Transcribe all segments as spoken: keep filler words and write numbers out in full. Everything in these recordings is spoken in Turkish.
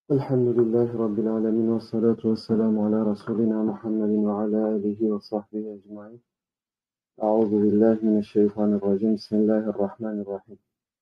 Elhamdülillahi Rabbil alemin ve salatu ve selamu ala Resulina Muhammedin ve ala alihi ve sahbihi ecmain. Euzu billahi mineşşeytanirracim. Bismillahirrahmanirrahim.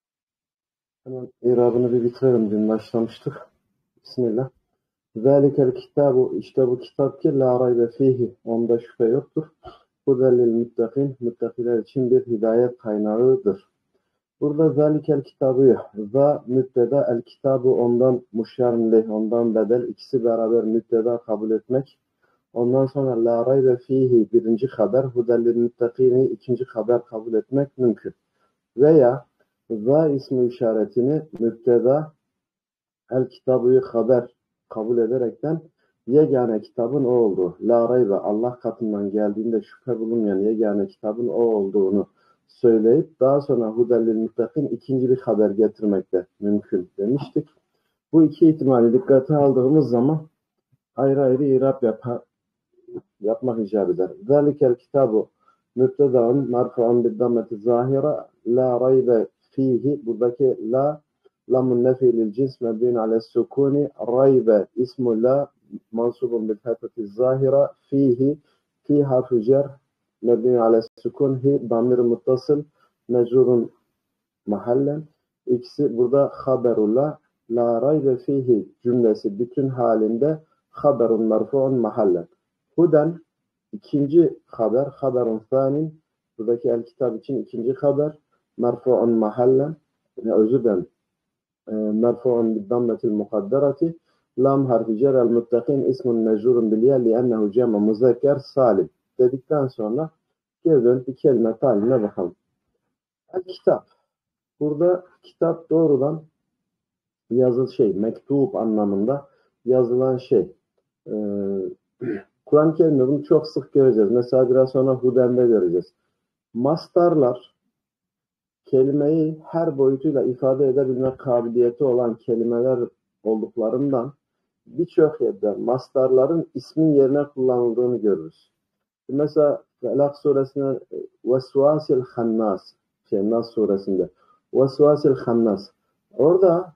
Hemen irabını bir bitirelim. Dün başlamıştık. Bismillah. Zalikel kitabu, işte bu kitap ki la raybe fihi, onda şüphe yoktur. Hudellil muttakin, muttakiler için bir hidayet kaynağıdır. Burada zalikel kitabı, za mübteda, el kitabı ondan muşyarın leh, ondan bedel, ikisi beraber mübteda kabul etmek. Ondan sonra la raybe fihi birinci haber, hudellil muttakini ikinci haber kabul etmek mümkün. Veya za ismi işaretini mübteda, el kitabı haber kabul ederekten yegane kitabın o olduğu, la raybe Allah katından geldiğinde şüphe bulunmayan yegane kitabın o olduğunu söyleyip daha sonra hudellil muttakin ikinci bir haber getirmek de mümkün demiştik. Bu iki ihtimali dikkate aldığımız zaman ayrı ayrı irab yapar, yapmak icap eder. Zalikel kitabu mübtedaun marfu'un bid-dammeti zahira la raybe fihi, buradaki la lamun nefi lil cins mebniun ales sukuni, raybe ismu la mansubun bil fethati zahira, fihi fi harfu cer mebniun ales sukun, hi damir muttasıl mecrurun mahallen. İkisi burada haberullah, la raybe fihi cümlesi bütün halinde haberun merfu'un mahallen. Huden ikinci haber, haberun thanin, buradaki el kitap için ikinci haber, merfu'un mahallen, yani özür dilerim, e, merfu'un bid-dammetil mukadderati, lam harfi cer el muttakin ismun mecrurun bilya li'ennehu cema muzekker salim dedikten sonra geri dönüp bir kelime talimine bakalım. El kitap. Burada kitap doğrudan yazılı şey, mektup anlamında yazılan şey. Ee, Kur'an-ı Kerim'de bunu çok sık göreceğiz. Mesela biraz sonra Huden'de göreceğiz. Mastarlar kelimeyi her boyutuyla ifade edebilme kabiliyeti olan kelimeler olduklarından birçok yerde mastarların ismin yerine kullanıldığını görürüz. Mesela Felak suresinde Vesvasil Hannas, şey, Nas suresinde Vesvasil Hannas. Orada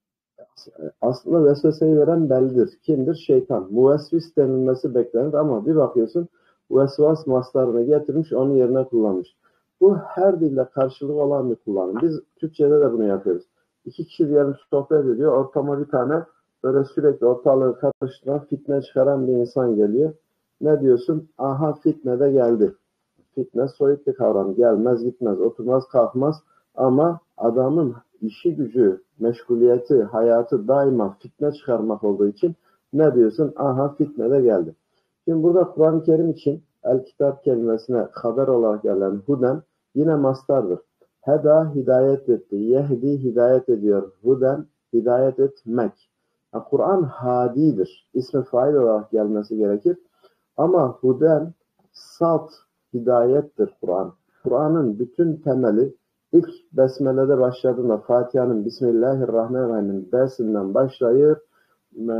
aslında vesveseyi veren bellidir. Kimdir? Şeytan. Muvesvis denilmesi beklenir ama bir bakıyorsun vesvas mastarını getirmiş, onun yerine kullanmış. Bu her dilde karşılığı olan bir kullanım. Biz Türkçe'de de bunu yapıyoruz. İki kişi diyelim sohbet ediyor. Ortama bir tane böyle sürekli ortalığı karıştıran, fitne çıkaran bir insan geliyor. Ne diyorsun? Aha fitne de geldi. Fitne soyut bir kavram. Gelmez gitmez, oturmaz kalkmaz ama adamın işi gücü, meşguliyeti, hayatı daima fitne çıkarmak olduğu için ne diyorsun? Aha fitne de geldi. Şimdi burada Kur'an-ı Kerim için el kitap kelimesine haber olarak gelen huden yine mastardır. Heda hidayet etti. Yehdi hidayet ediyor. Huden hidayet etmek. Yani Kur'an hadidir. İsmi fail olarak gelmesi gerekir. Ama huden salt hidayettir Kur'an. Kur'an'ın bütün temeli İlk Besmele'de başladığında Fatiha'nın Bismillahirrahmanirrahim dersinden başlayır. E,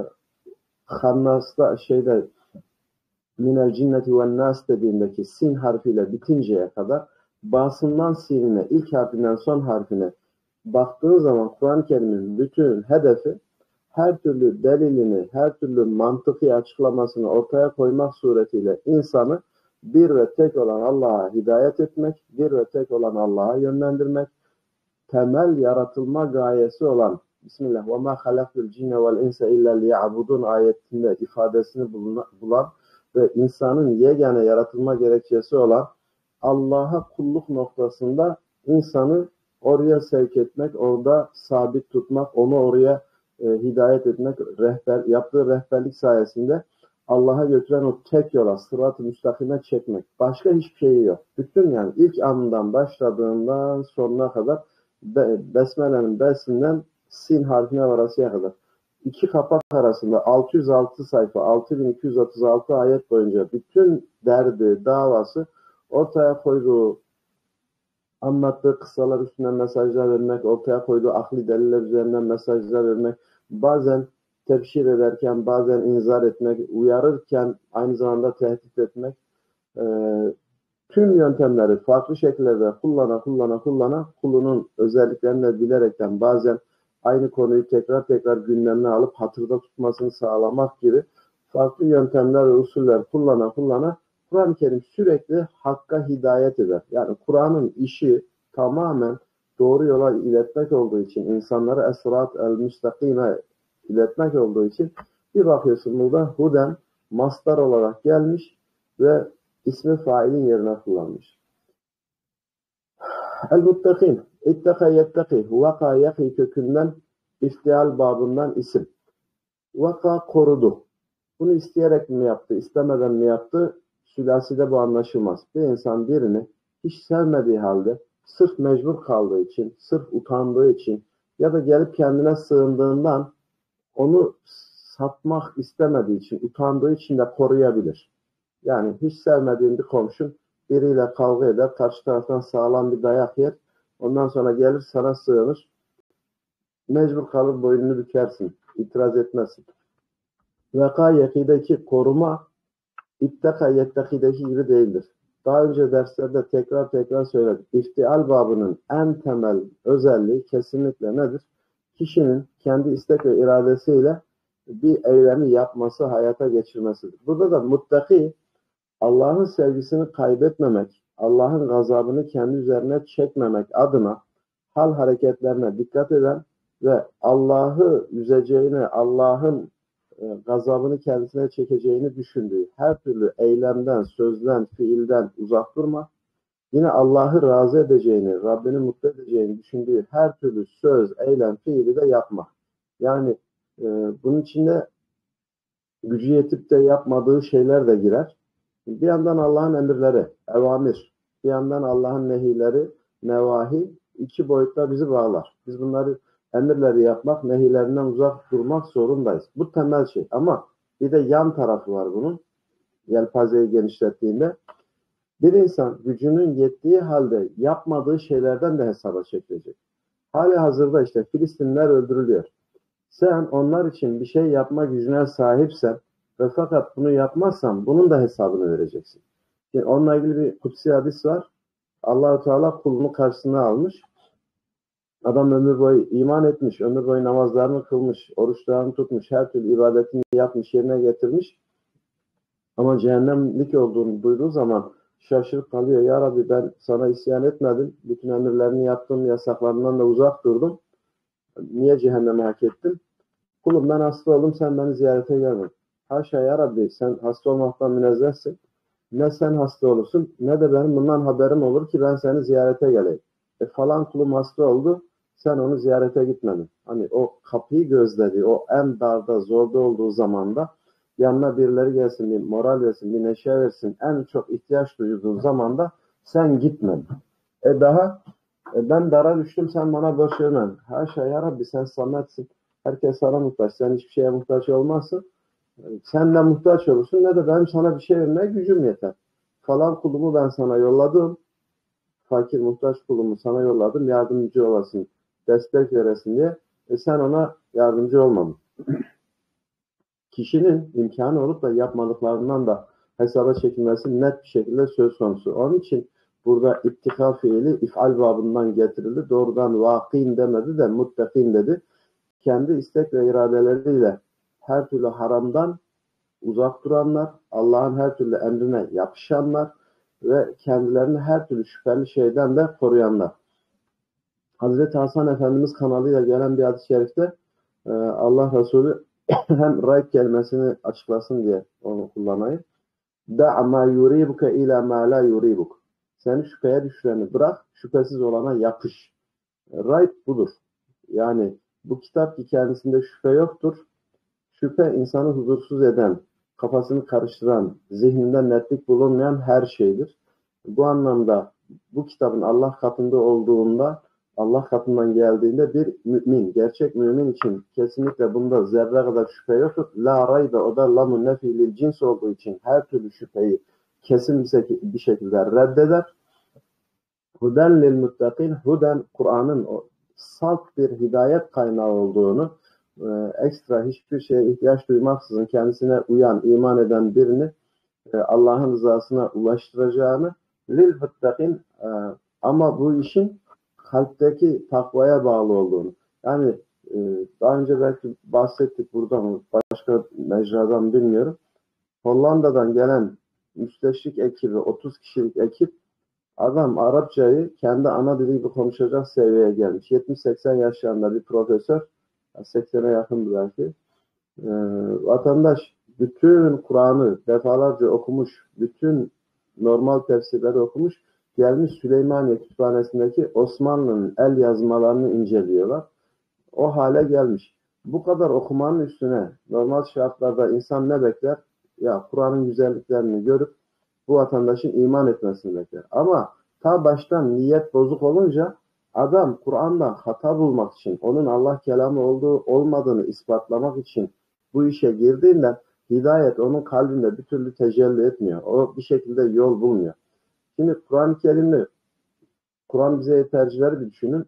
Hannas'ta şeyde minel cinneti ve nas dediğindeki sin harfiyle bitinceye kadar basından sinine, ilk harfinden son harfine baktığın zaman Kur'an-ı Kerim'in bütün hedefi her türlü delilini, her türlü mantıki açıklamasını ortaya koymak suretiyle insanı bir ve tek olan Allah'a hidayet etmek, bir ve tek olan Allah'a yönlendirmek, temel yaratılma gayesi olan Bismillah ve ma halaktul cinne vel insa illa liya'budun ayetinde ifadesini bulan ve insanın yegane yaratılma gerekçesi olan Allah'a kulluk noktasında insanı oraya sevk etmek, orada sabit tutmak, onu oraya e, hidayet etmek, rehber, yaptığı rehberlik sayesinde Allah'a götüren o tek yola, sırat-ı müstakime çekmek. Başka hiçbir şeyi yok. Bütün yani ilk anından başladığından sonuna kadar Be Besmele'nin besinden sin harfine varasıya kadar. İki kapak arasında altı yüz altı sayfa, altı bin iki yüz otuz altı ayet boyunca bütün derdi, davası ortaya koyduğu, anlattığı kıssalar üstünden mesajlar vermek, ortaya koyduğu akli deliller üzerinden mesajlar vermek, bazen tebşir ederken, bazen inzar etmek, uyarırken aynı zamanda tehdit etmek, e, tüm yöntemleri farklı şekillerde kullana kullana kullana kulunun özelliklerini de bilerekten bazen aynı konuyu tekrar tekrar gündemine alıp hatırda tutmasını sağlamak gibi farklı yöntemler ve usuller kullana kullana Kur'an-ı Kerim sürekli hakka hidayet eder. Yani Kur'an'ın işi tamamen doğru yola iletmek olduğu için, insanları es-sırat el-müstakime iletmek olduğu için bir bakıyorsun burada huden mastar olarak gelmiş ve ismi failin yerine kullanmış. El-muttakin, ittaka yettaki, vaka yaki kökünden iftial babından isim. Vaka korudu. Bunu isteyerek mi yaptı, istemeden mi yaptı? Sülaside bu anlaşılmaz. Bir insan birini hiç sevmediği halde sırf mecbur kaldığı için, sırf utandığı için ya da gelip kendine sığındığından onu satmak istemediği için, utandığı için de koruyabilir. Yani hiç sevmediğin bir komşun biriyle kavga eder, karşı taraftan sağlam bir dayak yer, ondan sonra gelir sana sığınır, mecbur kalır boynunu bükersin, itiraz etmezsin. Vaka yakideki koruma İttaka yettakideki gibi değildir. Daha önce derslerde tekrar tekrar söyledik. İftial babının en temel özelliği kesinlikle nedir? Kişinin kendi istek ve iradesiyle bir eylemi yapması, hayata geçirmesidir. Burada da muttaki Allah'ın sevgisini kaybetmemek, Allah'ın gazabını kendi üzerine çekmemek adına hal hareketlerine dikkat eden ve Allah'ı üzeceğini, Allah'ın gazabını kendisine çekeceğini düşündüğü her türlü eylemden, sözden, fiilden uzak durma. Yine Allah'ı razı edeceğini, Rabbini mutlu edeceğini düşündüğü her türlü söz, eylem, fiili de yapma. Yani e, bunun içinde gücü yetip de yapmadığı şeyler de girer. Bir yandan Allah'ın emirleri, evamir, bir yandan Allah'ın nehileri, nevahi, iki boyutta bizi bağlar. Biz bunları emirleri yapmak, nehilerinden uzak durmak zorundayız. Bu temel şey. Ama bir de yan tarafı var bunun. Yelpazeyi genişlettiğinde. Bir insan gücünün yettiği halde yapmadığı şeylerden de hesaba çekilecek. Hali hazırda işte Filistinliler öldürülüyor. Sen onlar için bir şey yapma gücüne sahipsen ve fakat bunu yapmazsan bunun da hesabını vereceksin. Şimdi onunla ilgili bir kutsi hadis var. Allah-u Teala kulunu karşısına almış. Adam ömür boyu iman etmiş, ömür boyu namazlarını kılmış, oruçlarını tutmuş, her türlü ibadetini yapmış, yerine getirmiş. Ama cehennemlik olduğunu duyduğu zaman şaşırıp kalıyor. Ya Rabbi ben sana isyan etmedim. Bütün emirlerini yaptım, yasaklarından da uzak durdum. Niye cehennemi hak ettim? Kulum ben hasta oldum, sen beni ziyarete gelmedin. Haşa ya Rabbi sen hasta olmaktan münezzehsin. Ne sen hasta olursun ne de benim bundan haberim olur ki ben seni ziyarete geleyim. E falan kulum hasta oldu. Sen onu ziyarete gitmedin. Hani o kapıyı gözlediği, o en darda, zorda olduğu zamanda yanına birileri gelsin, bir moral versin, bir neşe versin. En çok ihtiyaç duyduğu zamanda sen gitmedin. E daha e ben dara düştüm, sen bana borç vermedin. Haşa ya Rabbi sen sametsin. Herkes sana muhtaç. Sen hiçbir şeye muhtaç olmazsın. Sen ne muhtaç olursun ne de benim sana bir şey vermeye gücüm yeter. Falan kulumu ben sana yolladım. Fakir muhtaç kulumu sana yolladım. Yardımcı olasın. Destek veresin diye. E sen ona yardımcı olmadın. Kişinin imkanı olup da yapmadıklarından da hesaba çekilmesi net bir şekilde söz konusu. Onun için burada ittika fiili if'al babından getirildi. Doğrudan vakin demedi de muttakin dedi. Kendi istek ve iradeleriyle her türlü haramdan uzak duranlar, Allah'ın her türlü emrine yapışanlar ve kendilerini her türlü şüpheli şeyden de koruyanlar. Hazreti Hasan Efendimiz kanalıyla gelen bir hadis-i şerifte Allah Resulü hem rayb kelimesini açıklasın diye onu kullanayım. Da ma yuribuke ila ma la yuribuk. Seni şüpheye düşüreni bırak, şüphesiz olana yapış. Rayb budur. Yani bu kitap ki kendisinde şüphe yoktur. Şüphe insanı huzursuz eden, kafasını karıştıran, zihninde netlik bulunmayan her şeydir. Bu anlamda bu kitabın Allah katında olduğunda, Allah katından geldiğinde bir mümin, gerçek mümin için kesinlikle bunda zerre kadar şüphe yoktur. La raybe, o da lamun nefi lil cins olduğu için her türlü şüpheyi kesin bir şekilde reddeder. Huden lil muttakin, huden Kur'an'ın o salt bir hidayet kaynağı olduğunu, ekstra hiçbir şeye ihtiyaç duymaksızın kendisine uyan, iman eden birini Allah'ın rızasına ulaştıracağını, lil muttakin, ama bu işin kalpteki takvaya bağlı olduğunu. Yani daha önce belki bahsettik burada mı, başka mecradan bilmiyorum. Hollanda'dan gelen müsteşrik ekibi, otuz kişilik ekip, adam Arapçayı kendi ana dili gibi konuşacak seviyeye gelmiş. yetmiş seksen yaşlarında bir profesör, seksene yakındı belki. Ee, vatandaş bütün Kur'an'ı defalarca okumuş, bütün normal tefsirleri okumuş, gelmiş Süleymaniye Kütüphanesi'ndeki Osmanlı'nın el yazmalarını inceliyorlar. O hale gelmiş. Bu kadar okumanın üstüne normal şartlarda insan ne bekler? Ya Kur'an'ın güzelliklerini görüp bu vatandaşın iman etmesini bekler. Ama ta baştan niyet bozuk olunca adam Kur'an'dan hata bulmak için, onun Allah kelamı olduğu olmadığını ispatlamak için bu işe girdiğinden hidayet onun kalbinde bir türlü tecelli etmiyor. O bir şekilde yol bulmuyor. Şimdi Kur'an-ı Kerim'i, Kur'an bize tercihleri bir düşünün.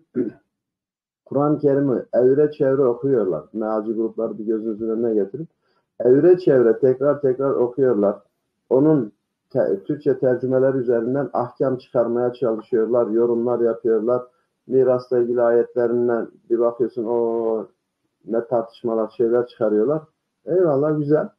Kur'an-ı Kerim'i evre çevre okuyorlar. Mealci grupları bir gözünüzün önüne getirin. Evre çevre tekrar tekrar okuyorlar. Onun te- Türkçe tercümeler üzerinden ahkam çıkarmaya çalışıyorlar. Yorumlar yapıyorlar. Mirasla ilgili ayetlerinden bir bakıyorsun o ne tartışmalar şeyler çıkarıyorlar. Eyvallah güzel.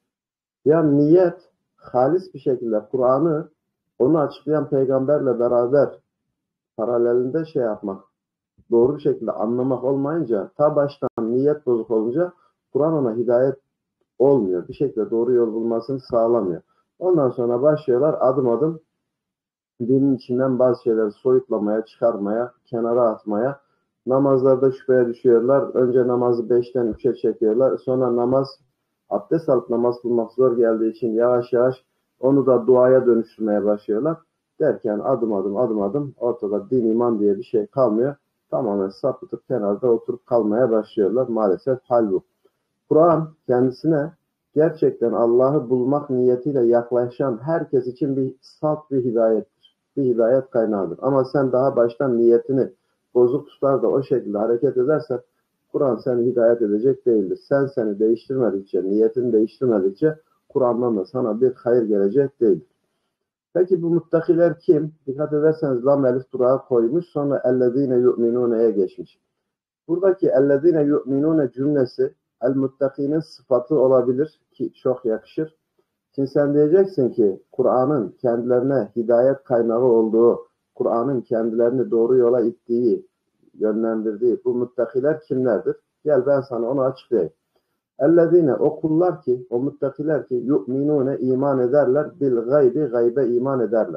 Ya niyet halis bir şekilde Kur'an'ı onu açıklayan peygamberle beraber paralelinde şey yapmak, doğru bir şekilde anlamak olmayınca, ta baştan niyet bozuk olunca Kur'an ona hidayet olmuyor. Bir şekilde doğru yol bulmasını sağlamıyor. Ondan sonra başlıyorlar adım adım dinin içinden bazı şeyleri soyutlamaya, çıkarmaya, kenara atmaya. Namazlarda şüpheye düşüyorlar. Önce namazı beşten üçe çekiyorlar. Sonra namaz, abdest alıp namaz kılmak zor geldiği için yavaş yavaş onu da duaya dönüştürmeye başlıyorlar. Derken adım adım adım adım ortada din iman diye bir şey kalmıyor. Tamamen sapıtıp kenarda oturup kalmaya başlıyorlar. Maalesef hal bu. Kur'an kendisine gerçekten Allah'ı bulmak niyetiyle yaklaşan herkes için bir salt bir hidayettir. Bir hidayet kaynağıdır. Ama sen daha baştan niyetini bozuk tutar da o şekilde hareket edersen Kur'an seni hidayet edecek değildir. Sen seni değiştirmedikçe, niyetini değiştirmedikçe Kur'an'dan da sana bir hayır gelecek değildir. Peki bu muttakiler kim? Dikkat ederseniz lam elif durağı koymuş, sonra ellezine yu'minune'ye geçmiş. Buradaki ellezine yu'minune cümlesi el-muttakinin sıfatı olabilir ki çok yakışır. Şimdi sen diyeceksin ki Kur'an'ın kendilerine hidayet kaynağı olduğu, Kur'an'ın kendilerini doğru yola ittiği, yönlendirdiği bu muttakiler kimlerdir? Gel ben sana onu açıklayayım. Ellezine o kullar ki, o muttakiler ki yu'minune iman ederler, bil gaybi gaybe iman ederler.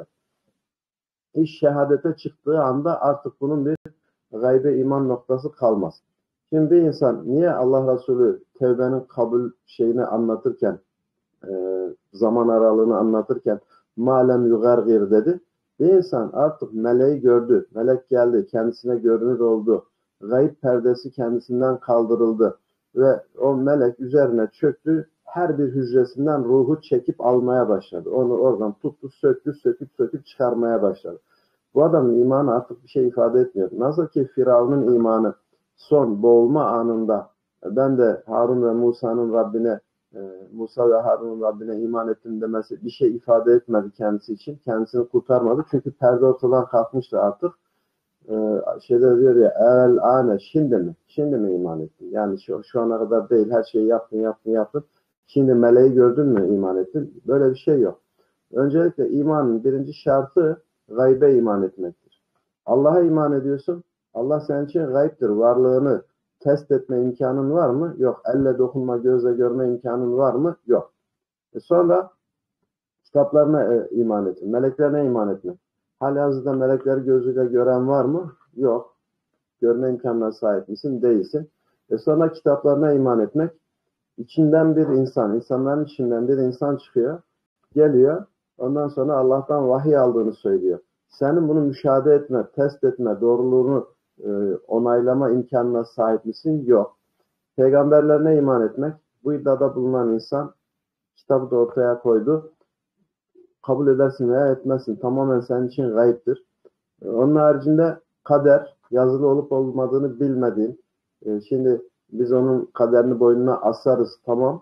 İş şehadete çıktığı anda artık bunun bir gaybe iman noktası kalmaz. Şimdi bir insan niye Allah Resulü tevbenin kabul şeyini anlatırken, e, zaman aralığını anlatırken malem yugargir dedi? Bir insan artık meleği gördü, melek geldi, kendisine görünür oldu, gayb perdesi kendisinden kaldırıldı ve o melek üzerine çöktü, her bir hücresinden ruhu çekip almaya başladı. Onu oradan tuttu, söktü, söküp söküp çıkarmaya başladı. Bu adamın imanı artık bir şey ifade etmiyor. Nasıl ki Firavun'un imanı son boğulma anında ben de Harun ve Musa'nın Rabbine Musa ve Harun'un Rabbine iman ettim demesi bir şey ifade etmedi kendisi için. Kendisini kurtarmadı. Çünkü perde ortadan kalkmıştı artık. Ee, şeyde diyor ya el ane şimdi mi? Şimdi mi iman ettin? Yani şu, şu ana kadar değil. Her şeyi yaptın yaptın yaptın. Şimdi meleği gördün mü iman ettin? Böyle bir şey yok. Öncelikle imanın birinci şartı gaybe iman etmektir. Allah'a iman ediyorsun. Allah senin için gaybdir. Varlığını test etme imkanın var mı? Yok. Elle dokunma, gözle görme imkanın var mı? Yok. E sonra kitaplarına e, iman etmek, meleklerine iman etmek. Halihazırda melekleri gözüyle gören var mı? Yok. Görme imkanına sahip misin? Değilsin. E sonra kitaplarına iman etmek. İçinden bir insan, insanların içinden bir insan çıkıyor, geliyor. Ondan sonra Allah'tan vahiy aldığını söylüyor. Senin bunu müşahede etme, test etme, doğruluğunu e, onaylama imkanına sahip misin? Yok. Peygamberlerine iman etmek. Bu iddiada bulunan insan kitabı da ortaya koydu. Kabul edersin veya etmezsin. Tamamen senin için gayiptir. E, onun haricinde kader, yazılı olup olmadığını bilmediğin. E, şimdi biz onun kaderini boynuna asarız. Tamam.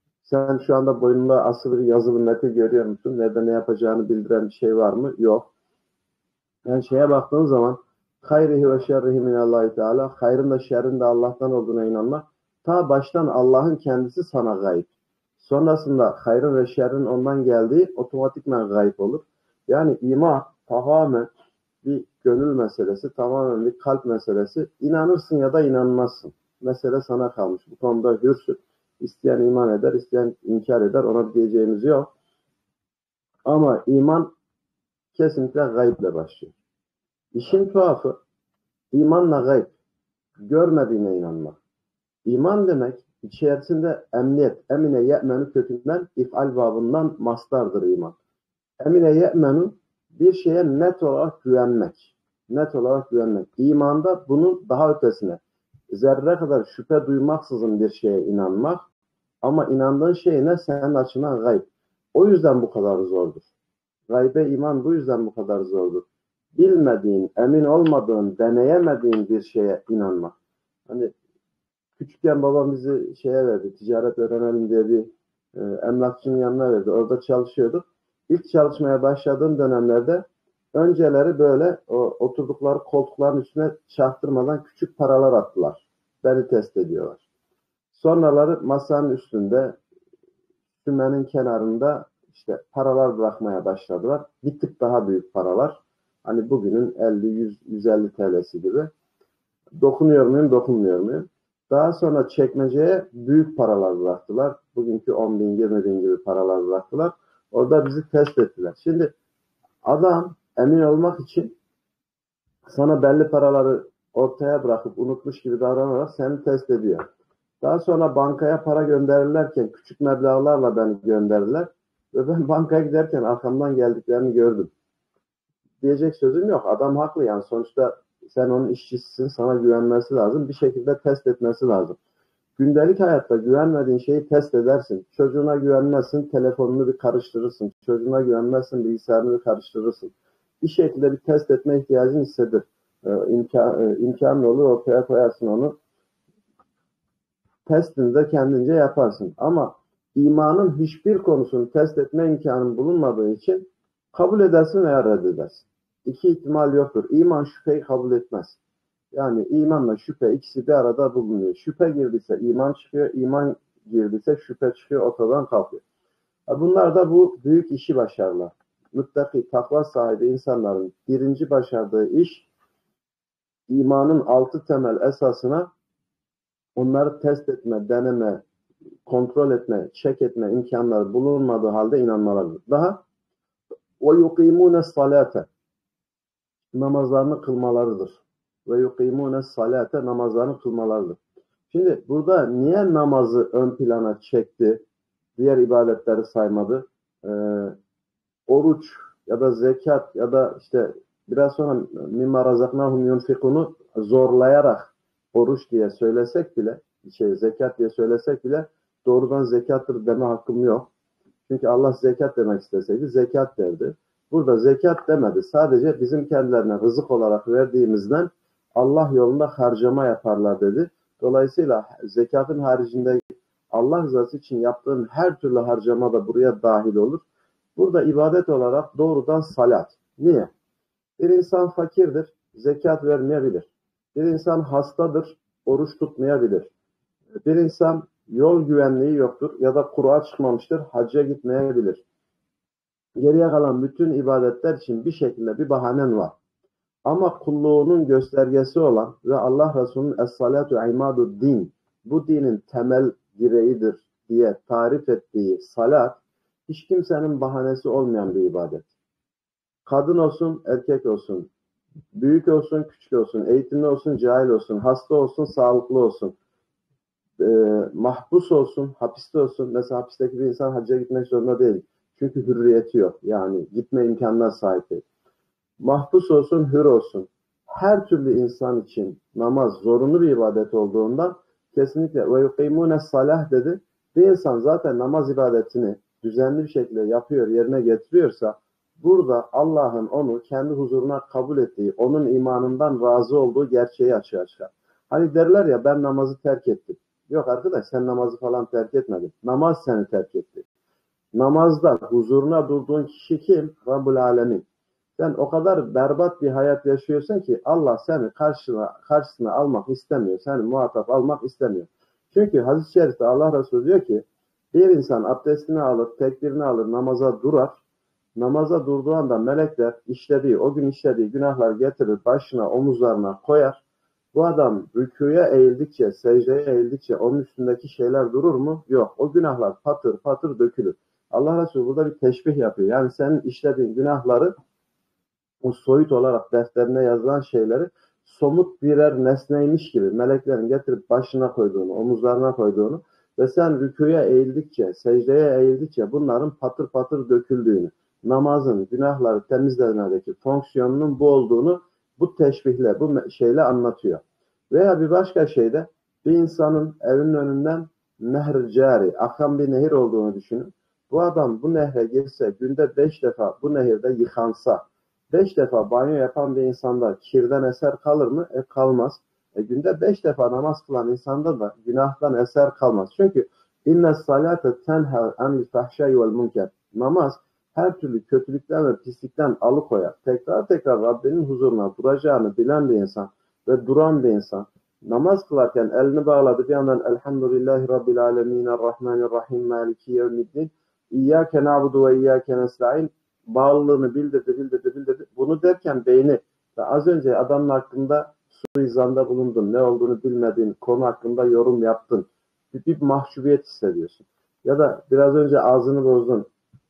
Sen şu anda boynunda asılı bir yazılı metin görüyor musun? Nerede ne yapacağını bildiren bir şey var mı? Yok. Yani şeye baktığın zaman Hayrihi ve şerrihi minallahi teala. Hayrın da şerrin de Allah'tan olduğuna inanmak. Ta baştan Allah'ın kendisi sana gayb. Sonrasında hayrın ve şerrin ondan geldiği otomatikman gayb olur. Yani iman tamamen bir gönül meselesi, tamamen bir kalp meselesi. İnanırsın ya da inanmazsın. Mesele sana kalmış. Bu konuda hürsün. İsteyen iman eder, isteyen inkar eder. Ona diyeceğimiz yok. Ama iman kesinlikle gayble başlıyor. İşin tuhafı, imanla gayb, görmediğine inanmak. İman demek, içerisinde emniyet, emine ye'menu kökünden, if'al babından mastardır iman. Emine ye'menu, bir şeye net olarak güvenmek. Net olarak güvenmek. İmanda bunun daha ötesine, zerre kadar şüphe duymaksızın bir şeye inanmak, ama inandığın şey ne? Senin açından gayb. O yüzden bu kadar zordur. Gaybe iman bu yüzden bu kadar zordur. Bilmediğin, emin olmadığın, deneyemediğin bir şeye inanmak. Hani küçükken babam bizi şeye verdi, ticaret öğrenelim diye bir e, emlakçının yanına verdi. Orada çalışıyorduk. İlk çalışmaya başladığım dönemlerde önceleri böyle o, oturdukları koltukların üstüne çaktırmadan küçük paralar attılar. Beni test ediyorlar. Sonraları masanın üstünde, sümenin kenarında işte paralar bırakmaya başladılar. Bir tık daha büyük paralar. Hani bugünün elli, yüz, yüz elli T L'si gibi. Dokunuyor muyum, dokunmuyor muyum? Daha sonra çekmeceye büyük paralar bıraktılar. Bugünkü on bin, yirmi bin gibi paralar bıraktılar. Orada bizi test ettiler. Şimdi adam emin olmak için sana belli paraları ortaya bırakıp unutmuş gibi davranarak seni test ediyor. Daha sonra bankaya para gönderirlerken küçük meblağlarla beni gönderdiler. Ve ben bankaya giderken arkamdan geldiklerini gördüm. Diyecek sözüm yok. Adam haklı yani. Sonuçta sen onun işçisisin. Sana güvenmesi lazım. Bir şekilde test etmesi lazım. Gündelik hayatta güvenmediğin şeyi test edersin. Çocuğuna güvenmezsin. Telefonunu bir karıştırırsın. Çocuğuna güvenmezsin. Bilgisayarını bir karıştırırsın. Bir şekilde bir test etme ihtiyacın hissedir. Ee, imkan, e, imkanlı olur. Ortaya koyarsın onu. Testini de kendince yaparsın. Ama imanın hiçbir konusunu test etme imkanın bulunmadığı için kabul edersin veya reddedersin. İki ihtimal yoktur. İman şüpheyi kabul etmez. Yani imanla şüphe ikisi bir arada bulunuyor. Şüphe girdiyse iman çıkıyor, iman girdiyse şüphe çıkıyor, ortadan kalkıyor. Bunlar da bu büyük işi başarırlar. Muttaki, takva sahibi insanların birinci başardığı iş, imanın altı temel esasına onları test etme, deneme, kontrol etme, check etme imkanları bulunmadığı halde inanmalarıdır. Daha وَيُقِيمُونَ الصَّلَاةَ namazlarını kılmalarıdır. وَيُقِيمُونَ الصَّلَاةَ namazlarını kılmalarıdır. Şimdi burada niye namazı ön plana çekti, diğer ibadetleri saymadı? Ee, oruç ya da zekat ya da işte biraz sonra مِمَّا رَزَقْنَاهُمْ يُنْفِقُونَ'u zorlayarak oruç diye söylesek bile, şey zekat diye söylesek bile doğrudan zekattır deme hakkım yok. Çünkü Allah zekat demek isteseydi zekat derdi. Burada zekat demedi. Sadece bizim kendilerine rızık olarak verdiğimizden Allah yolunda harcama yaparlar dedi. Dolayısıyla zekatın haricinde Allah rızası için yaptığın her türlü harcama da buraya dahil olur. Burada ibadet olarak doğrudan salat. Niye? Bir insan fakirdir, zekat vermeyebilir. Bir insan hastadır, oruç tutmayabilir. Bir insan yol güvenliği yoktur ya da Kur'a çıkmamıştır, hacca gitmeyebilir. Geriye kalan bütün ibadetler için bir şekilde bir bahanen var. Ama kulluğunun göstergesi olan ve Allah Resulü'nün es-salatu imadu din, bu dinin temel direğidir diye tarif ettiği salat, hiç kimsenin bahanesi olmayan bir ibadet. Kadın olsun, erkek olsun, büyük olsun, küçük olsun, eğitimli olsun, cahil olsun, hasta olsun, sağlıklı olsun, e, mahpus olsun, hapiste olsun. Mesela hapisteki bir insan hacca gitmek zorunda değil. Çünkü hürriyeti yok. Yani gitme imkanına sahip değil. Mahpus olsun, hür olsun. Her türlü insan için namaz zorunlu bir ibadet olduğundan kesinlikle ve yukimune salah dedi. Bir insan zaten namaz ibadetini düzenli bir şekilde yapıyor, yerine getiriyorsa burada Allah'ın onu kendi huzuruna kabul ettiği, onun imanından razı olduğu gerçeği açığa çıkar. Hani derler ya ben namazı terk ettim. Yok arkadaş sen namazı falan terk etmedin. Namaz seni terk etti. Namazda huzuruna durduğun kişi kim? Rabbul Alemin. Sen o kadar berbat bir hayat yaşıyorsun ki Allah seni karşına, karşısına almak istemiyor. Seni muhatap almak istemiyor. Çünkü hadis-i şerifte Allah Resulü diyor ki bir insan abdestini alır, tekbirini alır, namaza durar. Namaza durduğu anda melekler işlediği, o gün işlediği günahlar getirir, başına, omuzlarına koyar. Bu adam rükûya eğildikçe, secdeye eğildikçe onun üstündeki şeyler durur mu? Yok. O günahlar patır patır dökülür. Allah Resulü burada bir teşbih yapıyor. Yani senin işlediğin günahları, o soyut olarak defterine yazılan şeyleri somut birer nesneymiş gibi meleklerin getirip başına koyduğunu, omuzlarına koyduğunu ve sen rükûya eğildikçe, secdeye eğildikçe bunların patır patır döküldüğünü, namazın günahları temizlemedeki fonksiyonunun bu olduğunu bu teşbihle, bu şeyle anlatıyor. Veya bir başka şeyde bir insanın evinin önünden nehr-i cari, akan bir nehir olduğunu düşünün. Bu adam bu nehre girse, günde beş defa bu nehirde yıkansa, beş defa banyo yapan bir insanda kirden eser kalır mı? E kalmaz. E günde beş defa namaz kılan insanda da günahtan eser kalmaz. Çünkü inne salate tenha anil fahşai vel münker. Namaz her türlü kötülükten ve pislikten alıkoyar. Tekrar tekrar Rabbinin huzuruna duracağını bilen bir insan ve duran bir insan namaz kılarken elini bağladı bir yandan Elhamdülillahi Rabbil Alemin Errahmanirrahim Maliki Yevmiddin İyyâke na'budu ve iyyâke nesta'in bağlılığını bildirdi, bildirdi, bildirdi. Bunu derken beyni ve az önce adamın hakkında suizanda bulundun, ne olduğunu bilmediğin konu hakkında yorum yaptın. Bir, bir mahcubiyet hissediyorsun. Ya da biraz önce ağzını bozdun.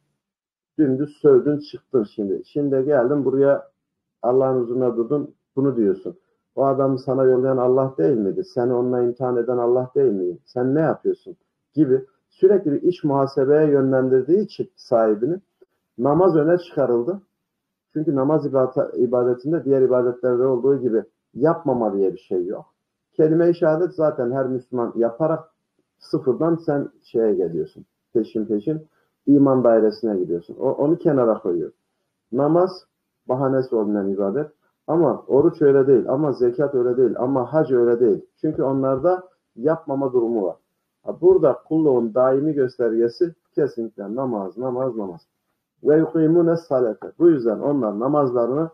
Dümdüz sövdün, çıktın şimdi. Şimdi geldin buraya Allah'ın huzuruna durdun, bunu diyorsun. O adamı sana yollayan Allah değil miydi? Seni onunla imtihan eden Allah değil miydi? Sen ne yapıyorsun? Gibi sürekli bir iç muhasebeye yönlendirdiği için sahibini namaz öne çıkarıldı. Çünkü namaz ibadetinde diğer ibadetlerde olduğu gibi yapmama diye bir şey yok. Kelime-i şehadet zaten her Müslüman yaparak sıfırdan sen şeye geliyorsun. Peşin peşin iman dairesine gidiyorsun. O, onu kenara koyuyor. Namaz bahanesi olmayan ibadet. Ama oruç öyle değil. Ama zekat öyle değil. Ama hac öyle değil. Çünkü onlarda yapmama durumu var. Burada kulluğun daimi göstergesi kesinlikle namaz, namaz, namaz. Ve yukimune salate. Bu yüzden onlar namazlarını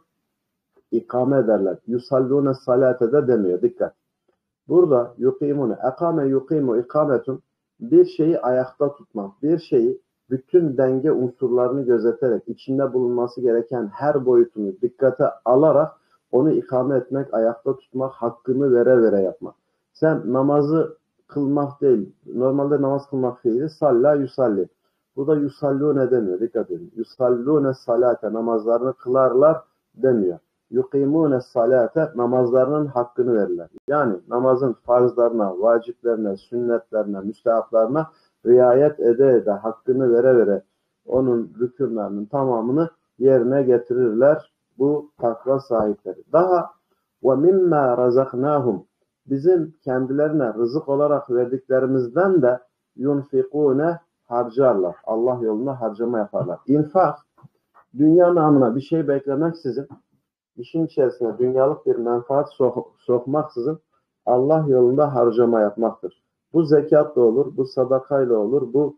ikame ederler. Yusallune salate de demiyor. Dikkat. Burada yukimune, ekame yukimu ikametun bir şeyi ayakta tutmak, bir şeyi bütün denge unsurlarını gözeterek, içinde bulunması gereken her boyutunu dikkate alarak onu ikame etmek, ayakta tutmak, hakkını vere vere yapmak. Sen namazı kılmak değil, normalde namaz kılmak fiili, salla yusalli. Bu da yusallune demiyor, dikkat edin. Yusallune salate, namazlarını kılarlar demiyor. Yukimune salate, namazlarının hakkını verirler. Yani namazın farzlarına, vaciplerine, sünnetlerine, müstehaplarına riayet ede ede, hakkını vere vere onun rükünlerinin tamamını yerine getirirler bu takva sahipleri. Daha ve mimma razaknahum, bizim kendilerine rızık olarak verdiklerimizden de yunfikune, harcarlar. Allah yoluna harcama yaparlar. İnfak, dünya namına bir şey beklemeksizin, işin içerisine dünyalık bir menfaat sok sokmaksızın Allah yolunda harcama yapmaktır. Bu zekat da olur, bu sadakayla olur, bu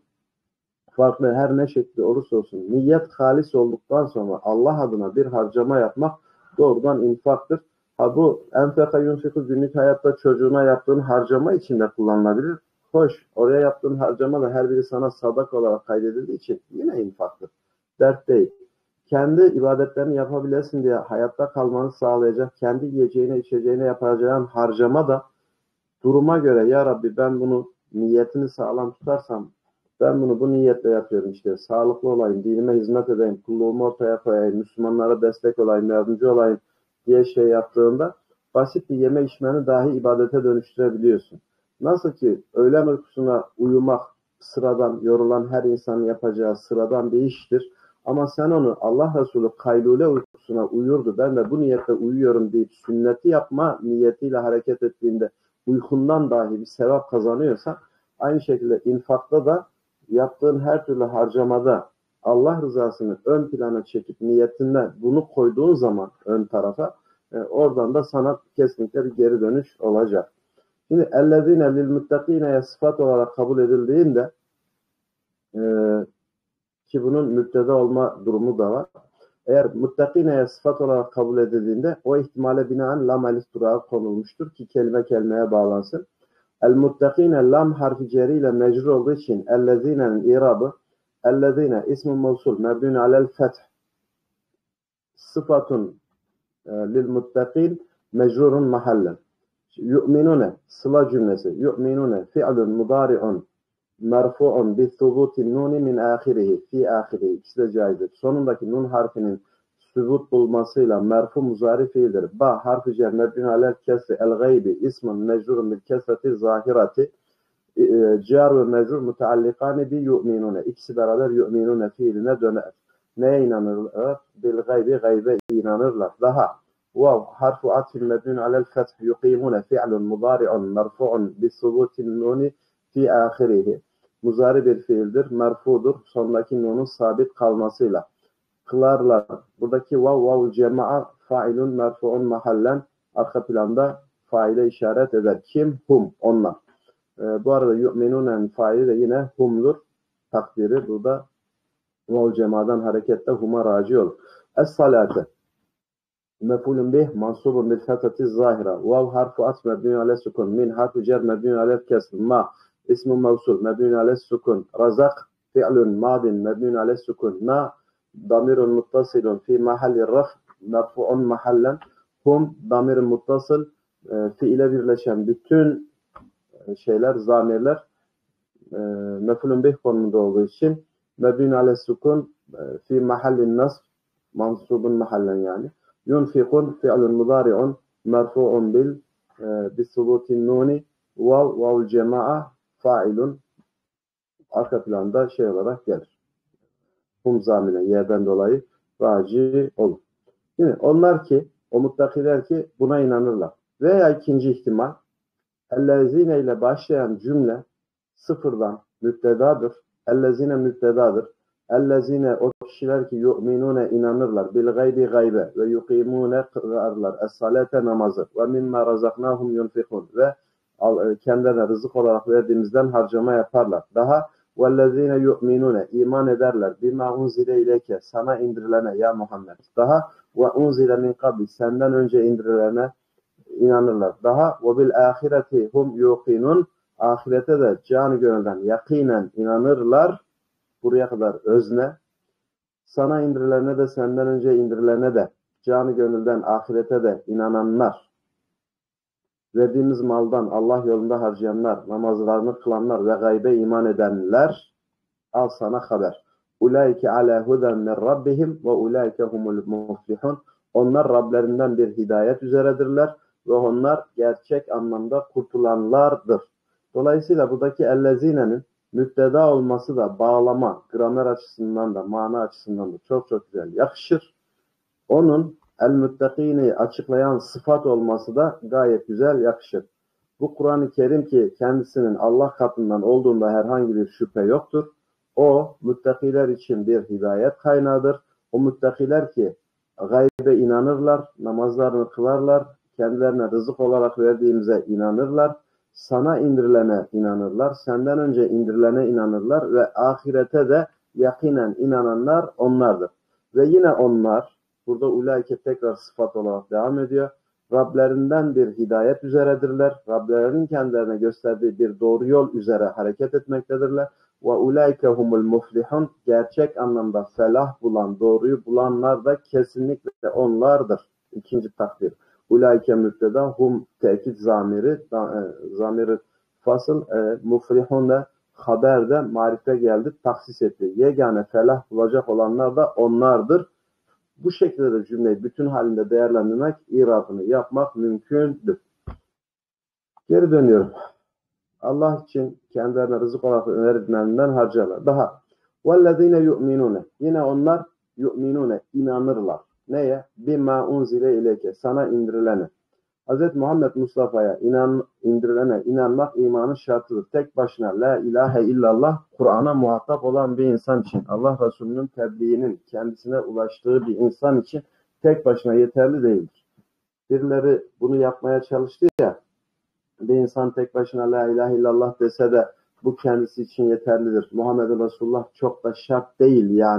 farklı her ne şekli olursa olsun. Niyet halis olduktan sonra Allah adına bir harcama yapmak doğrudan infaktır. Ha bu enfeka yunfiku günlük hayatta çocuğuna yaptığın harcama için de kullanılabilir. Hoş, oraya yaptığın harcama da her biri sana sadaka olarak kaydedildiği için yine infaktır. Dert değil. Kendi ibadetlerini yapabilesin diye hayatta kalmanı sağlayacak, kendi yiyeceğine içeceğine yapacağın harcama da duruma göre ya Rabbi ben bunu niyetini sağlam tutarsam ben bunu bu niyetle yapıyorum işte sağlıklı olayım, dinime hizmet edeyim, kulluğumu ortaya koyayım, Müslümanlara destek olayım, yardımcı olayım diye şey yaptığında basit bir yeme içmeni dahi ibadete dönüştürebiliyorsun. Nasıl ki öğlen uykusuna uyumak sıradan, yorulan her insanın yapacağı sıradan bir iştir. Ama sen onu Allah Resulü kaylule uykusuna uyurdu, ben de bu niyetle uyuyorum deyip sünneti yapma niyetiyle hareket ettiğinde uykundan dahi bir sevap kazanıyorsa, aynı şekilde infakta da yaptığın her türlü harcamada Allah rızasını ön plana çekip niyetinde bunu koyduğun zaman ön tarafa e, oradan da sana kesinlikle bir geri dönüş olacak. Şimdi ellezine lil muttakine sıfat olarak kabul edildiğinde e, ki bunun müpteda olma durumu da var. Eğer muttakineye sıfat olarak kabul edildiğinde o ihtimale binaen lam elif durağı konulmuştur ki kelime kelimeye bağlansın. El-muttakine lam harfi ceriyle mecrur olduğu için ellezine'nin irabı ellezine ismun mevsul mebnun alel feth sıfatun e, lil muttakin mecrurun mahallen. Yu'minune sıla cümlesi. Yu'minune fi'lun mudari'un merfu'un bi thubutin nuni min ahirihi fi ahirihi. İkisi de caizdir. Sonundaki nun harfinin sübut bulmasıyla merfu muzari fiildir. Ba harfi cer mebnun alel kesri el gaybi ismun mecrurun bil kesreti zahirati car ve mecrur muteallikani bi yu'minune. İkisi beraber yu'minune fiiline döner. Neye inanırlar? Bil gaybi gaybe inanırlar. Daha vav harfu atfil mebnun alel feth yuqimune fi'lun mudari'un merfu'un bi subutin nuni fi ahirihi. Muzari bir fiildir, merfudur. Sondaki nunun sabit kalmasıyla. Kılarlar. Buradaki vav vav cema'a failun merfu'un mahallen arka planda faile işaret eder. Kim? Hum. Onlar. Ee, bu arada yu'minunen faili de yine humdur. Takdiri burada vav cema'dan hareketle huma raci olur. Es-salate mef'ulun bih mansubun bil fethati zahira. Vav harfu at mebnun ale sukun. Min harfu cer mebnun ale kesr. Ma ismun mevsul mebnun ale sukun. Razak fi'lun madin mebnun ale sukun. Ma damirun muttasilun fi mahalli raf merfu'un mahallen. Hum damirun muttasıl e, fiile birleşen bütün şeyler, zamirler e, mef'ulun bih konumunda olduğu için mebnun ale sukun e, fi mahallin nasb mansubun mahallen yani. Yunfikun fi'lun mudari'un merfu'un bil e, bisubutin nuni vav vav cema'a failun arka planda şey olarak gelir. Hum zamine yerden dolayı raci olur. Şimdi onlar ki o muttakiler ki buna inanırlar. Veya ikinci ihtimal ellezine ile başlayan cümle sıfırdan müptedadır. Ellezine müptedadır. Ellezine o kişiler ki yu'minune inanırlar. Bil gaybi gaybe ve yuqimune kılarlar. Es-salate namazı. Ve mimma razaknahum yunfikun. Ve kendilerine rızık olarak verdiğimizden harcama yaparlar. Daha vellezine yu'minune iman ederler. Bima unzile ileke sana indirilene ya Muhammed. Daha ve unzile min kabli senden önce indirilene inanırlar. Daha ve bil ahireti hum yuqinun ahirete de canı gönülden yakinen inanırlar. Buraya kadar özne. Sana indirilene de senden önce indirilene de canı gönülden ahirete de inananlar. Verdiğimiz maldan Allah yolunda harcayanlar, namazlarını kılanlar ve gaybe iman edenler al sana haber. Ulaike ala huden min rabbihim ve ulaike humul muflihun. Onlar Rablerinden bir hidayet üzeredirler ve onlar gerçek anlamda kurtulanlardır. Dolayısıyla buradaki ellezinenin müpteda olması da bağlama, gramer açısından da, mana açısından da çok çok güzel yakışır. Onun el-müttakini açıklayan sıfat olması da gayet güzel yakışır. Bu Kur'an-ı Kerim ki kendisinin Allah katından olduğunda herhangi bir şüphe yoktur. O müttakiler için bir hidayet kaynağıdır. O müttakiler ki gaybe inanırlar, namazlarını kılarlar, kendilerine rızık olarak verdiğimize inanırlar. Sana indirilene inanırlar, senden önce indirilene inanırlar ve ahirete de yakinen inananlar onlardır. Ve yine onlar, burada ulaike tekrar sıfat olarak devam ediyor. Rablerinden bir hidayet üzeredirler. Rablerinin kendilerine gösterdiği bir doğru yol üzere hareket etmektedirler. Ve ulaike humul muflihun gerçek anlamda felah bulan, doğruyu bulanlar da kesinlikle onlardır. İkinci takdir. Ulaike müpteda hum tekit zamiri zamiri fasıl e, muflihun da haberde marife geldi taksis etti. Yegane felah bulacak olanlar da onlardır. Bu şekilde de cümleyi bütün halinde değerlendirmek, irabını yapmak mümkündür. Geri dönüyorum. Allah için kendilerine rızık olarak önerilerinden harcarlar. Daha vellezine yu'minune yine onlar yu'minune inanırlar. Neye? Bima unzile ileke sana indirilene. Hz. Muhammed Mustafa'ya inan, indirilene inanmak imanın şartıdır. Tek başına la ilahe illallah Kur'an'a muhatap olan bir insan için, Allah Resulü'nün tebliğinin kendisine ulaştığı bir insan için tek başına yeterli değildir. Birileri bunu yapmaya çalıştı ya, bir insan tek başına la ilahe illallah dese de bu kendisi için yeterlidir. Muhammed Resulullah çok da şart değil yani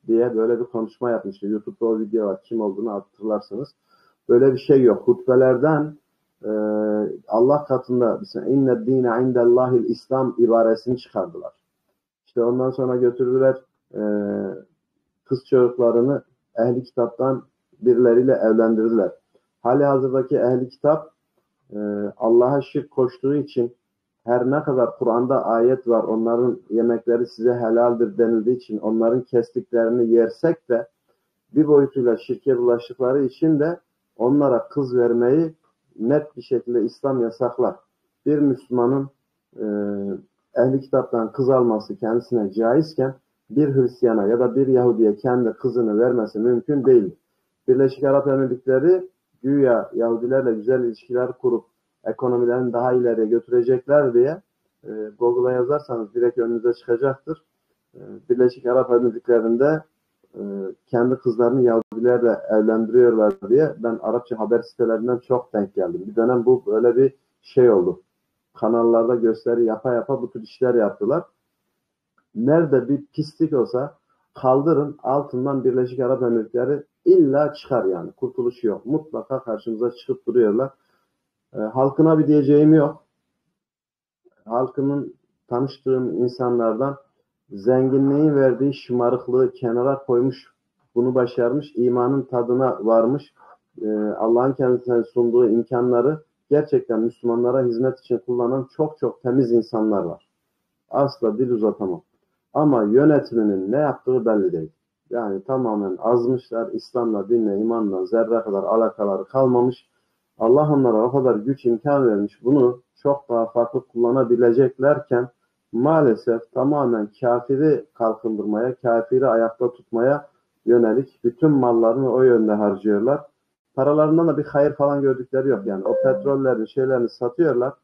diye böyle bir konuşma yapmıştı. YouTube'da o video var. Kim olduğunu hatırlarsınız. Böyle bir şey yok. Hutbelerden e, Allah katında inne dine indellahil İslam ibaresini çıkardılar. İşte ondan sonra götürdüler e, kız çocuklarını ehli kitaptan birileriyle evlendirdiler. Hali hazırdaki ehli kitap e, Allah'a şirk koştuğu için her ne kadar Kur'an'da ayet var, onların yemekleri size helaldir denildiği için onların kestiklerini yersek de bir boyutuyla şirke bulaştıkları için de onlara kız vermeyi net bir şekilde İslam yasaklar. Bir Müslümanın e, ehli kitaptan kız alması kendisine caizken bir Hristiyana ya da bir Yahudiye kendi kızını vermesi mümkün değil. Birleşik Arap Emirlikleri güya Yahudilerle güzel ilişkiler kurup ekonomilerini daha ileriye götürecekler diye e, Google'a yazarsanız direkt önünüze çıkacaktır. E, Birleşik Arap Emirlikleri'nde e, kendi kızlarını Yahudilerle evlendiriyorlar diye ben Arapça haber sitelerinden çok denk geldim. Bir dönem bu böyle bir şey oldu. Kanallarda gösteri yapa yapa bu tür işler yaptılar. Nerede bir pislik olsa kaldırın, altından Birleşik Arap Emirlikleri illa çıkar yani. Kurtuluşu yok. Mutlaka karşımıza çıkıp duruyorlar. E, halkına bir diyeceğim yok. Halkının tanıştığım insanlardan zenginliğin verdiği şımarıklığı kenara koymuş, bunu başarmış, imanın tadına varmış, e, Allah'ın kendisine sunduğu imkanları gerçekten Müslümanlara hizmet için kullanan çok çok temiz insanlar var. Asla dil uzatamam. Ama yönetiminin ne yaptığı belli değil. Yani tamamen azmışlar, İslam'la, dinle, imanla zerre kadar alakaları kalmamış. Allah onlara o kadar güç imkan vermiş. Bunu çok daha farklı kullanabileceklerken maalesef tamamen kafiri kalkındırmaya, kafiri ayakta tutmaya yönelik bütün mallarını o yönde harcıyorlar. Paralarından da bir hayır falan gördükleri yok. Yani o petrollerin şeylerini satıyorlar.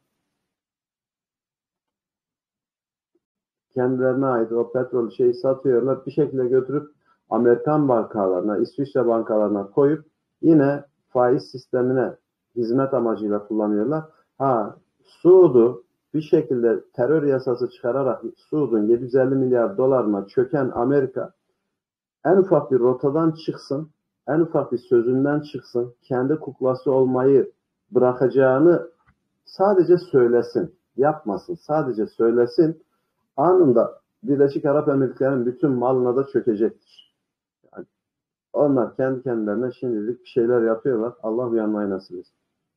Kendilerine ait o petrol şeyi satıyorlar. Bir şekilde götürüp Amerikan bankalarına, İsviçre bankalarına koyup yine faiz sistemine hizmet amacıyla kullanıyorlar. Ha, Suud'u bir şekilde terör yasası çıkararak Suud'un yedi yüz elli milyar dolarına çöken Amerika en ufak bir rotadan çıksın, en ufak bir sözünden çıksın, kendi kuklası olmayı bırakacağını sadece söylesin, yapmasın, sadece söylesin, anında Birleşik Arap Emirlikleri'nin bütün malına da çökecektir. Yani onlar kendi kendilerine şimdilik bir şeyler yapıyorlar. Allah uyanmayı nasip etsin.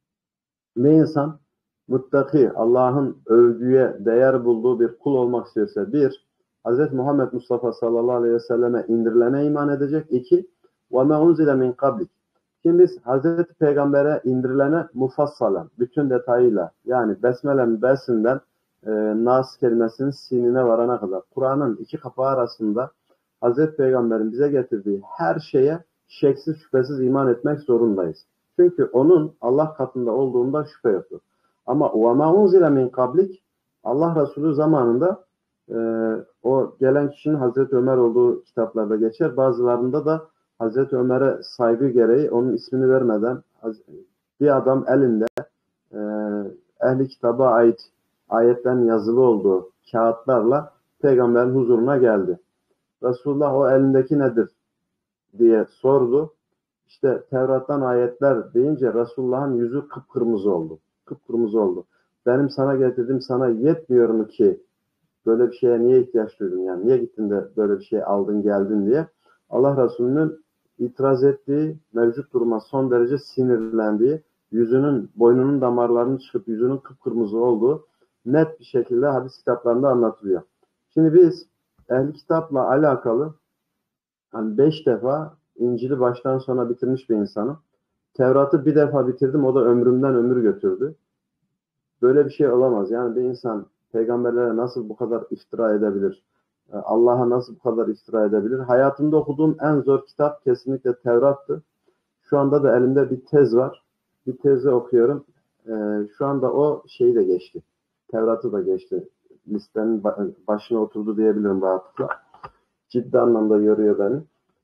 Bir insan muttaki, Allah'ın övgüye değer bulduğu bir kul olmak istiyorsa bir, Hz. Muhammed Mustafa sallallahu aleyhi ve selleme indirilene iman edecek. İki, وَمَا اُنْزِلَ مِنْ قَبْلِكَ. Şimdi biz Hz. Peygamber'e indirilene mufassalen, bütün detayıyla, yani Besmele'nin besinden e, Nas kelimesinin sinine varana kadar, Kur'an'ın iki kapağı arasında Hz. Peygamber'in bize getirdiği her şeye şeksiz şüphesiz iman etmek zorundayız. Çünkü onun Allah katında olduğunda şüphe yoktur. Ama وَمَا اُنْزِلَ مِنْ قَبْلِكَ, Allah Resulü zamanında e, o gelen kişinin Hazreti Ömer olduğu kitaplarda geçer. Bazılarında da Hazreti Ömer'e saygı gereği onun ismini vermeden bir adam elinde e, ehli kitaba ait ayetlerin yazılı olduğu kağıtlarla peygamberin huzuruna geldi. Resulullah o elindeki nedir diye sordu. İşte Tevrat'tan ayetler deyince Resulullah'ın yüzü kıpkırmızı oldu. Kıpkırmızı oldu. Benim sana getirdim, sana yetmiyor mu ki böyle bir şeye niye ihtiyaç duydun, yani niye gittin de böyle bir şey aldın geldin diye Allah Resulü'nün itiraz ettiği, mevcut duruma son derece sinirlendiği, yüzünün, boynunun damarlarının çıkıp yüzünün kıpkırmızı olduğu net bir şekilde hadis kitaplarında anlatılıyor. Şimdi biz ehli kitapla alakalı hani beş defa İncil'i baştan sona bitirmiş bir insanım. Tevrat'ı bir defa bitirdim, o da ömrümden ömür götürdü. Böyle bir şey olamaz. Yani bir insan peygamberlere nasıl bu kadar iftira edebilir? Allah'a nasıl bu kadar iftira edebilir? Hayatımda okuduğum en zor kitap kesinlikle Tevrat'tı. Şu anda da elimde bir tez var. Bir tezi okuyorum. Ee, şu anda o şeyi de geçti. Tevrat'ı da geçti. Listenin başına oturdu diyebilirim rahatlıkla. Ciddi anlamda yoruyor beni.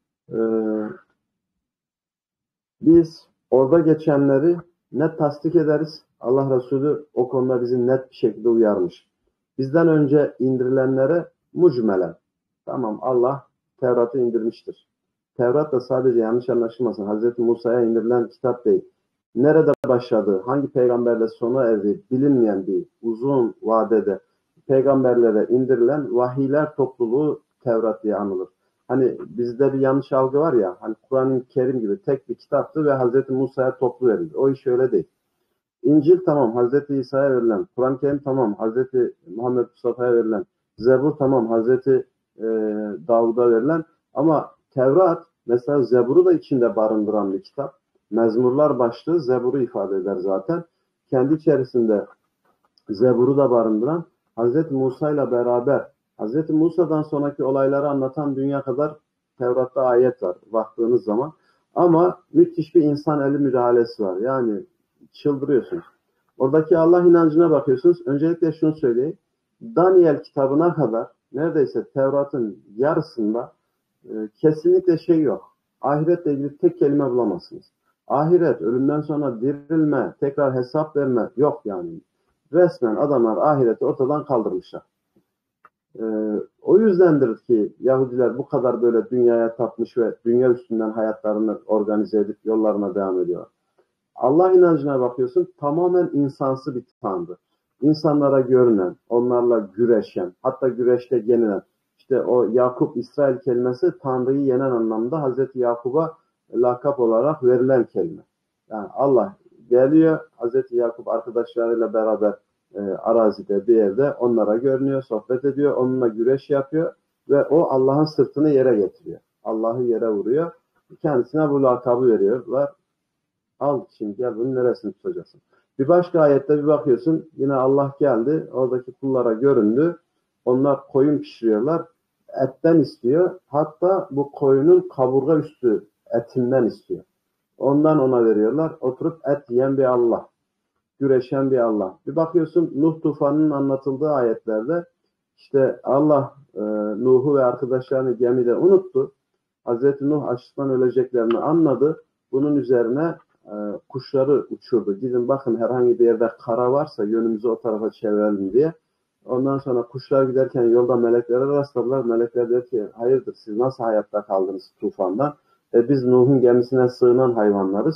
Ee, biz orada geçenleri net tasdik ederiz. Allah Resulü o konuda bizi net bir şekilde uyarmış. Bizden önce indirilenlere mucmelen. Tamam, Allah Tevrat'ı indirmiştir. Tevrat da sadece yanlış anlaşılmasın Hazreti Musa'ya indirilen kitap değil. Nerede başladı, hangi peygamberle sona erdi bilinmeyen bir uzun vadede peygamberlere indirilen vahiyler topluluğu Tevrat diye anılır. Hani bizde bir yanlış algı var ya, hani Kur'an-ı Kerim gibi tek bir kitaptı ve Hazreti Musa'ya toplu verildi. O iş öyle değil. İncil tamam Hazreti İsa'ya verilen, Kur'an-ı Kerim tamam Hazreti Muhammed Mustafa'ya verilen, Zebur tamam Hazreti e, Davud'a verilen, ama Tevrat mesela Zebur'u da içinde barındıran bir kitap. Mezmurlar başlığı Zebur'u ifade eder zaten. Kendi içerisinde Zebur'u da barındıran, Hazreti Musa ile beraber Hazreti Musa'dan sonraki olayları anlatan dünya kadar Tevrat'ta ayet var baktığınız zaman. Ama müthiş bir insan eli müdahalesi var. Yani çıldırıyorsunuz. Oradaki Allah inancına bakıyorsunuz. Öncelikle şunu söyleyeyim. Daniel kitabına kadar neredeyse Tevrat'ın yarısında e, kesinlikle şey yok. Ahiretle ilgili tek kelime bulamazsınız. Ahiret, ölümden sonra dirilme, tekrar hesap verme yok yani. Resmen adamlar ahireti ortadan kaldırmışlar. Ee, o yüzdendir ki Yahudiler bu kadar böyle dünyaya tapmış ve dünya üstünden hayatlarını organize edip yollarına devam ediyorlar. Allah inancına bakıyorsun, tamamen insansı bir tanrı. İnsanlara görünen, onlarla güreşen, hatta güreşte yenilen, işte o Yakup İsrail kelimesi Tanrı'yı yenen anlamda Hazreti Yakup'a lakap olarak verilen kelime. Yani Allah geliyor, Hazreti Yakup arkadaşlarıyla beraber e, arazide bir yerde onlara görünüyor, sohbet ediyor, onunla güreş yapıyor ve o Allah'ın sırtını yere getiriyor. Allah'ı yere vuruyor, kendisine bu lakabı veriyorlar. Al şimdi gel bunun neresini tutacaksın? Bir başka ayette bir bakıyorsun yine Allah geldi, oradaki kullara göründü. Onlar koyun pişiriyorlar, etten istiyor. Hatta bu koyunun kaburga üstü etinden istiyor. Ondan ona veriyorlar. Oturup et yiyen bir Allah. Güreşen bir Allah. Bir bakıyorsun Nuh tufanının anlatıldığı ayetlerde işte Allah e, Nuh'u ve arkadaşlarını gemide unuttu. Hazreti Nuh açlıktan öleceklerini anladı. Bunun üzerine e, kuşları uçurdu. Gidin bakın herhangi bir yerde kara varsa yönümüzü o tarafa çevirelim diye. Ondan sonra kuşlar giderken yolda meleklere rastladılar. Melekler dedi ki hayırdır siz nasıl hayatta kaldınız tufandan? E, biz Nuh'un gemisine sığınan hayvanlarız.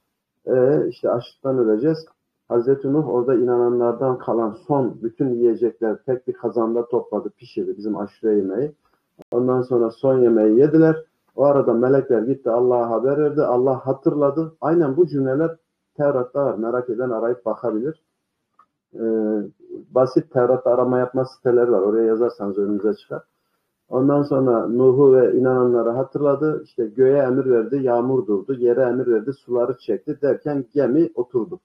E, işte açlıktan öleceğiz. Hazreti Nuh orada inananlardan kalan son bütün yiyecekler tek bir kazanda topladı, pişirdi bizim aşure yemeği. Ondan sonra son yemeği yediler. O arada melekler gitti Allah'a haber verdi. Allah hatırladı. Aynen bu cümleler Tevrat'ta var. Merak eden arayıp bakabilir. Ee, basit Tevrat'ta arama yapma siteleri var. Oraya yazarsanız önünüze çıkar. Ondan sonra Nuh'u ve inananları hatırladı. İşte göğe emir verdi, yağmur durdu. Yere emir verdi, suları çekti derken gemi oturdu.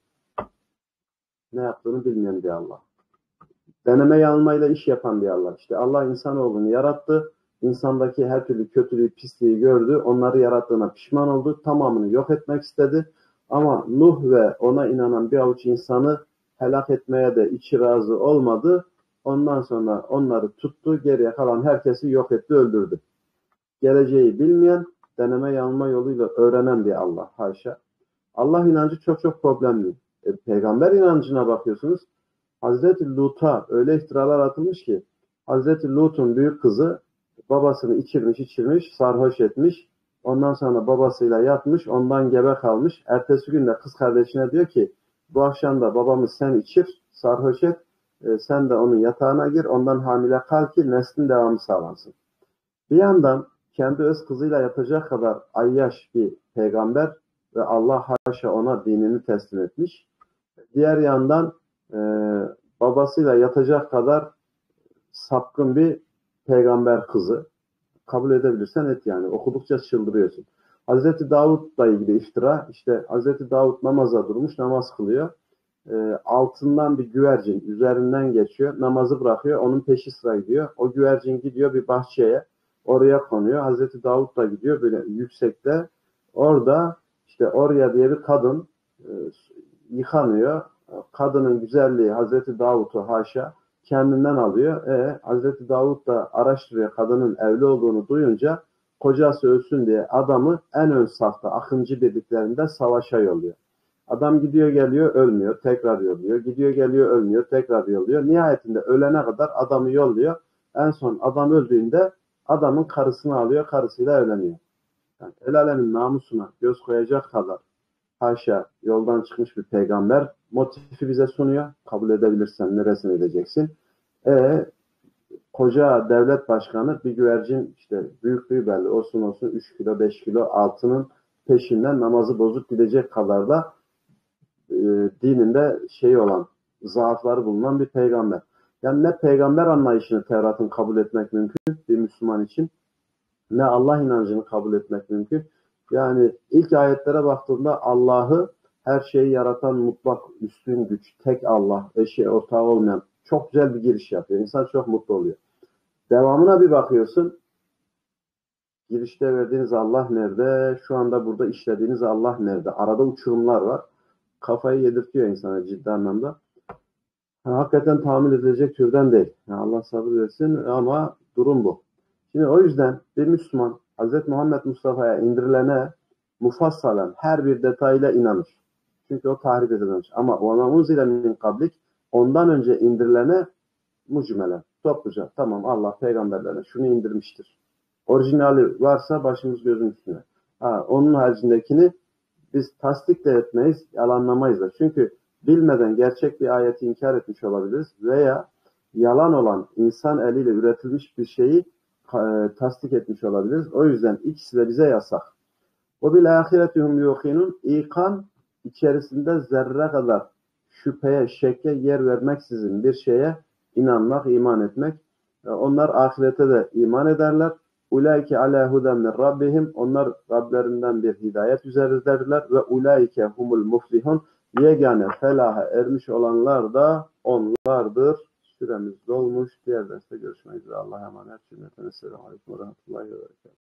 Ne yaptığını bilmeyen bir Allah. Deneme yanılmayla iş yapan bir Allah. İşte Allah insanoğlunu yarattı. İnsandaki her türlü kötülüğü, pisliği gördü. Onları yarattığına pişman oldu. Tamamını yok etmek istedi. Ama Nuh ve ona inanan bir avuç insanı helak etmeye de içi razı olmadı. Ondan sonra onları tuttu. Geriye kalan herkesi yok etti, öldürdü. Geleceği bilmeyen, deneme yanılma yoluyla öğrenen bir Allah. Haşa. Allah inancı çok çok problemli. E, peygamber inancına bakıyorsunuz. Hazreti Lut'a öyle iftiralar atılmış ki Hazreti Lut'un büyük kızı babasını içirmiş içirmiş, sarhoş etmiş. Ondan sonra babasıyla yatmış, ondan gebe kalmış. Ertesi gün de kız kardeşine diyor ki bu akşam da babamı sen içir, sarhoş et. E, sen de onun yatağına gir, ondan hamile kal ki neslin devamı sağlansın. Bir yandan kendi öz kızıyla yatacak kadar ayyaş bir peygamber ve Allah haşa ona dinini teslim etmiş. Diğer yandan e, babasıyla yatacak kadar sapkın bir peygamber kızı. Kabul edebilirsen et yani. Okudukça çıldırıyorsun. Hazreti Davud'la ilgili iftira. İşte Hazreti Davud namaza durmuş, namaz kılıyor. E, altından bir güvercin üzerinden geçiyor. Namazı bırakıyor. Onun peşi sıra gidiyor. O güvercin gidiyor bir bahçeye. Oraya konuyor. Hazreti Davud da gidiyor böyle yüksekte. Orada işte Orya diye bir kadın e, yıkanıyor. Kadının güzelliği Hazreti Davud'u haşa kendinden alıyor. E, Hazreti Davud da araştırıyor kadının evli olduğunu duyunca kocası ölsün diye adamı en ön safta Akıncı birliklerinde savaşa yolluyor. Adam gidiyor geliyor ölmüyor, tekrar yolluyor. Gidiyor geliyor ölmüyor, tekrar yolluyor. Nihayetinde ölene kadar adamı yolluyor. En son adam öldüğünde adamın karısını alıyor, karısıyla evleniyor. Yani el alemin namusuna göz koyacak kadar haşa yoldan çıkmış bir peygamber motifi bize sunuyor. Kabul edebilirsen neresine edeceksin? E, koca devlet başkanı bir güvercin işte büyüklüğü belli olsun olsun üç kilo beş kilo altının peşinden namazı bozup gidecek kadar da e, dininde şey olan zaafları bulunan bir peygamber. Yani ne peygamber anlayışını Tevrat'ın kabul etmek mümkün bir Müslüman için ne Allah inancını kabul etmek mümkün. Yani ilk ayetlere baktığında Allah'ı her şeyi yaratan mutlak üstün güç, tek Allah, eşi ortağı olmayan çok güzel bir giriş yapıyor. İnsan çok mutlu oluyor. Devamına bir bakıyorsun. Girişte verdiğiniz Allah nerede? Şu anda burada işlediğiniz Allah nerede? Arada uçurumlar var. Kafayı yedirtiyor insana ciddi anlamda. Yani hakikaten tahammül edilecek türden değil. Yani Allah sabır versin ama durum bu. Şimdi o yüzden bir Müslüman Hz. Muhammed Mustafa'ya indirilene mufassalen her bir detayla inanır. Çünkü o tahrip edilmiş. Ama وَمَا مُنْزِلَ مِنْ قَبْلِكَ ondan önce indirilene mucmelen, topluca. Tamam Allah peygamberlerine şunu indirmiştir. Orijinali varsa başımız gözümüz üstüne. Ha, onun haricindekini biz tasdik de etmeyiz, yalanlamayız da. Çünkü bilmeden gerçek bir ayeti inkar etmiş olabiliriz veya yalan olan insan eliyle üretilmiş bir şeyi e, tasdik etmiş olabiliriz. O yüzden ikisi de bize yasak. O bil ahiretihum yuqinun ikan içerisinde zerre kadar şüpheye, şekke yer vermeksizin bir şeye inanmak, iman etmek. Onlar ahirete de iman ederler. Ulaike ala huden min rabbihim. Onlar Rablerinden bir hidayet üzerindedirler ve ulaike humul muflihun. Yegane felaha ermiş olanlar da onlardır. Süremiz dolmuş. Diğer derste görüşmek üzere. Allah'a emanet. Cümleten. Esselamu aleyküm ve rahmetullahi ve berekatuhu.